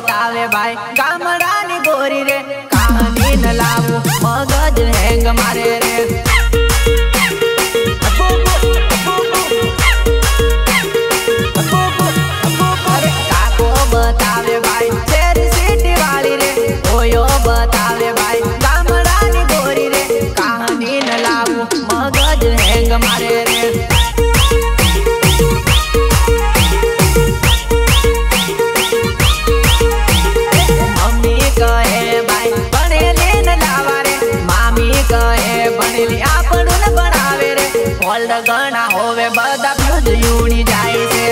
बतावे भाई गामडानी गोरी रे कहानी न लावू मगज हैंग मारे रे। अरे काको बतावे भाई शेर सिटी वाली रे ओयो बतावे भाई गामडानी गोरी रे कहानी न लावू मगज हैंग मारे रे। गणा होवे बदा फ्यूज यूनी जाए से।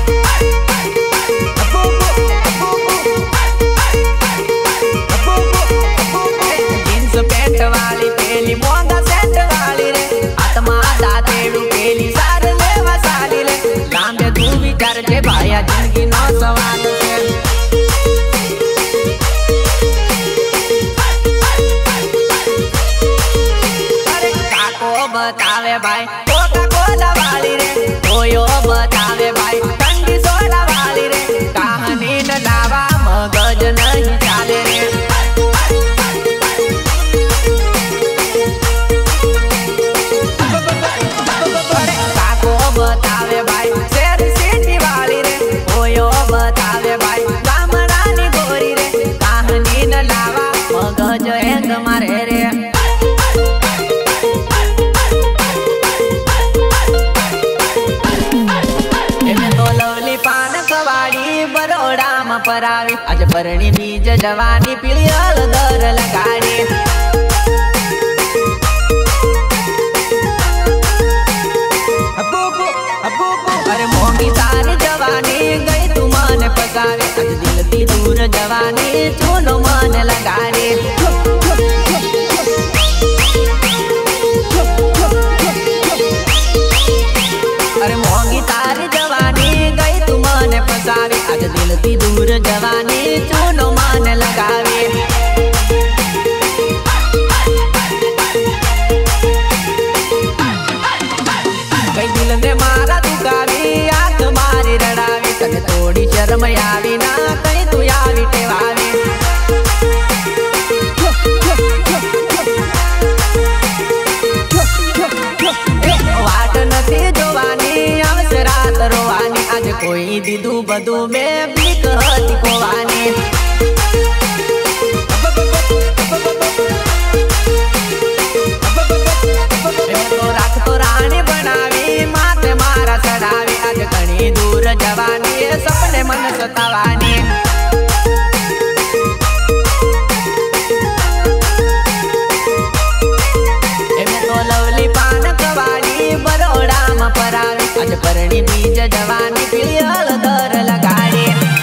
जींस पैंट वाली पेली मोंगा सेंट वाली रे आत्मा दातेड़ू पेली सार लेवा साली रे लांबे तू विचार के भाया जिंदगी नो सवाल से। अरे काको बतावे भाई वाली रे ओयो बतावे भाई ठंडी सोडा वाली रे कहानी न लावा मगज नहीं चाले रे। काको बतावे भाई शेर सिटी वाली रे ओयो बतावे भाई गामडानी गोरी रे कहानी न लावा मगज हैंग मारे रे। बरोड़ा में परावी आज परणी बीज जवानी पीली हलदर लगाड़ी। अरे मोंगी सारी जवानी गई तू मन पकावे आज दिल दी दूर जवानी चूनो मन लगाड़ी। अरे मोंगी तारी जवानी गई तू मन पसावे आज दिल दी दूर जवानी चूनो मान लगावे। कई दिल ने मारा दुखावी आंख मारी रड़ावी तने थोड़ी शर्म आवी ना कहीं तू आवी टेवावी। वाट नथी जोवानी आवसे रात रोवानी आज कोई दीदू बदू में बीक हती कोवानी। तो राख तो रानी बनावी माथे मारा चढ़ावी आज घनी दूर जवानी सपने मन सतावानी। बरोड़ा में परावी आज परणी बीज जवानी पीली हलदर लगाड़ी।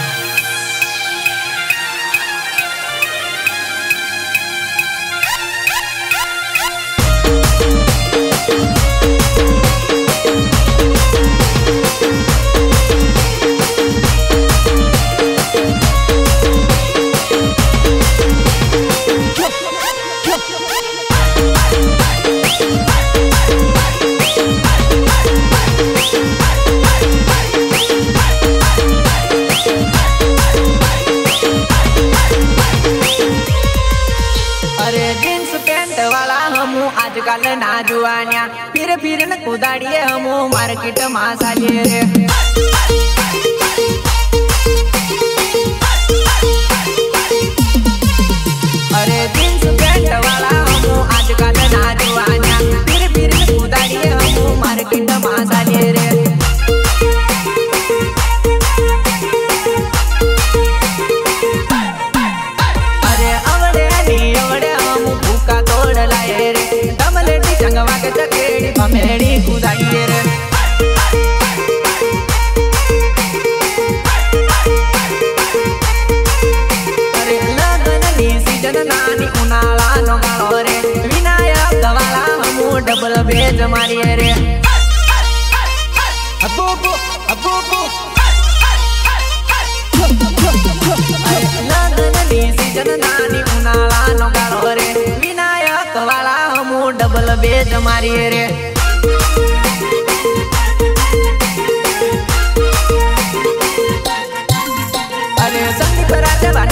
आजकल ना जुआनिया फिर न कुदाड़िए हम मार्केट में सालिए रे। अरे जींस पैंट वाला हम आजकल ना जुआनिया फिर न कुदाड़िए हम मार्केट में सालिए रे। अरे अवड़े नी अवड़े हम भूखा तोड़ लाए रे चंगवा के चकेड़ी भमेड़ी कुदाइए रे। अरे लगन नी सीजन नानी उनाला नो गालो रे विनायक वाला हमू डबल बेज मारिए रे। लगन नी सीजन नानी उनाला नो गालो रे विनायक वाला हमू डबल बेज मारिए रे। अरे संदीप राथवा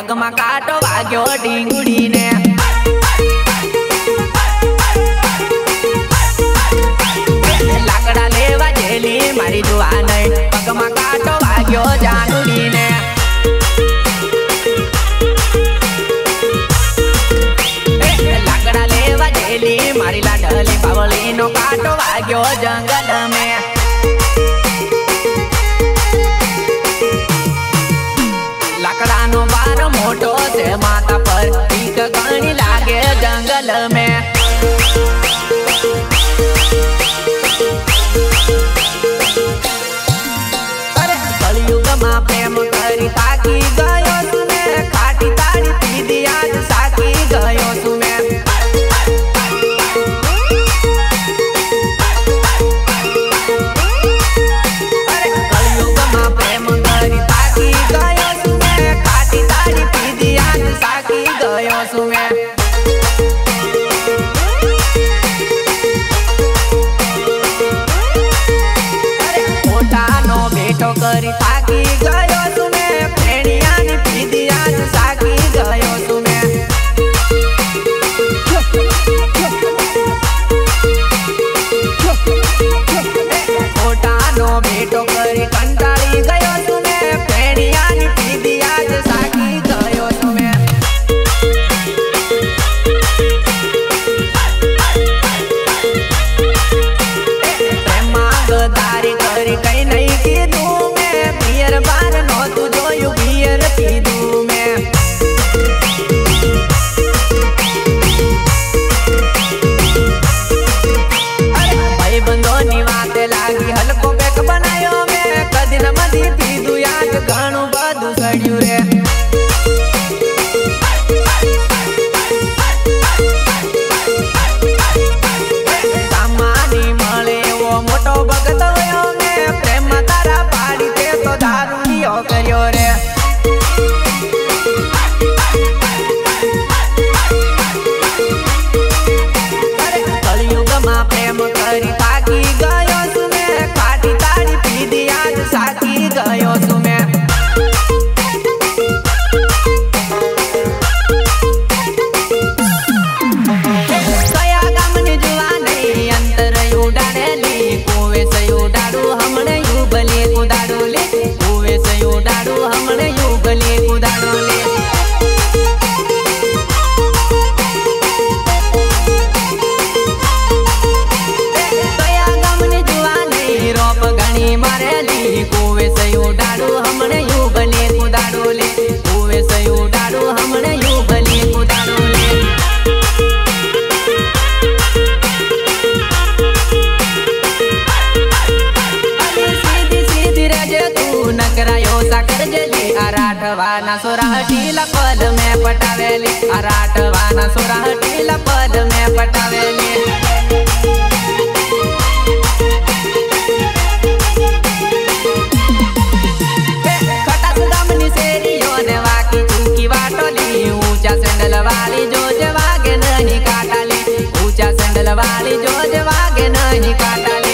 पग में काटो वाग्यो ढींगुड़ी ने लाकड़ा लेवा जेली मारी जुआन पग में काटो वाग्यो जानुड़ी ने लाकड़ा लेवा जेली मारी लाडली बावली नो काटो वाग्यो जंगल में लाकड़ा नो बार मोटो से माथा पर पीक घणी लागे जंगल में अरे कलयुग में प्रेम करी ताकी गयो सुने खाटी ताड़ी पीधी आज साकी गयो सुने अरे कलयुग में प्रेम करी ताकी गयो सुने खाटी ताड़ी पीधी आज साकी गयो सुने बेटो करी थाकी गयो सुने प्रेणिया नी पीधी आज साकी गयो सुने खोटा नो बेटो करी कंटाली गयो सुने प्रेणिया नी पीधी आज साकी गयो सुने प्रेमा गदारी करी कई नहीं बियर बार नो तू जोयु बियर पीधू में अरे भाई बंदो नी वाते लागी हलको बेक बनायो में कदी न मदी पीधू याद घणु बधु सड़्यू रे सामानी मळे वो मोटो भगत होयो में प्रेम तारा पाड़ी ते तो दारू लियो करियो रे अरे कलयुग में प्रेम करी ताकी गयो सुने खाटी ताड़ी पीधी आज साकी गयो सुने कया गामनी जुवानी अंतर उडाड़ेली कुवे से उडाड़ू हमने युगले कुदाड़ू ले कुवे से उडाड़ू हमने युगले कुदाड़ू ले कया गामनी जुवानी रोप घणी मारेली कुवे से उडाड़ू हमने युगले कुदाड़ू ले कुवे से उडाड़ू हमने युगले कुदाड़ू ले नकरायो साकर जली आराठवाना सोराहटीला पद में पटावेली आराठवाना सोराहटीला पद में पटावेली खटास गामनी सेरियो ने वाकी चूकी वाटोली ऊंचा सैंडल वाली जोज वागे नहीं काटाली ऊंचा सैंडल वाली जोज वागे नहीं काटाली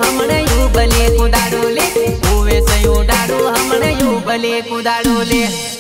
कुदाड़ू ले